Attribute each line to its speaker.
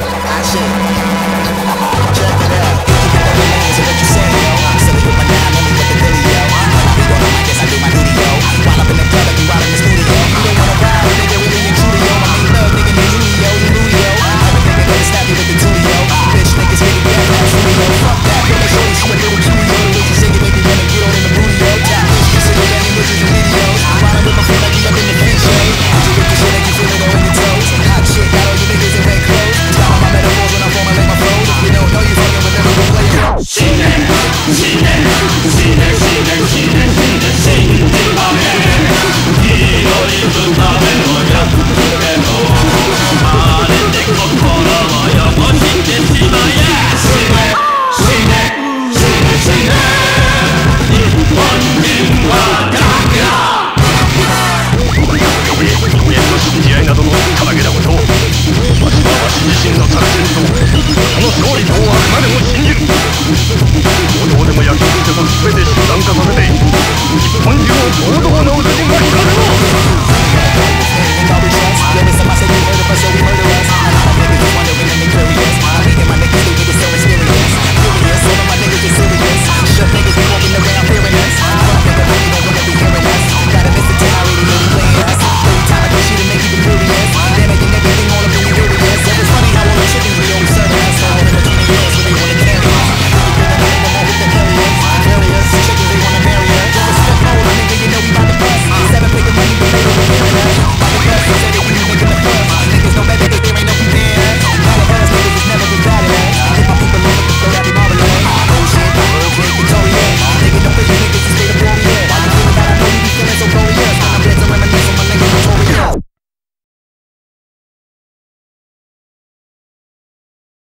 Speaker 1: I shit. Check it out. You got the names of what you say, yo. Silly with my dime, only with the dilly, yo. When I be on I guess I do my duty, yo. While up in the club, I be right in the studio. You don't wanna ride, nigga, really intruder, yo. My main love, nigga, named Julio, the Ludio. Every nigga know to snap you with the tulio. Bitch niggas get it, yeah, that's Julio. Fuck that, yo, make sure you see a little cutie, yo. The way you shake it, make me wanna get on in the booty, yo. Top bitch, consider banging bitches and videos. Riding with my friend like we up in the free show. You with the shit like you feel it on your toes. Hot shit, got all you niggas in red clothes. Stop on my metaphors when I formulate my flows. If you don't know, you fucking with lyrical player. Every time I say we murder us, so we murder us.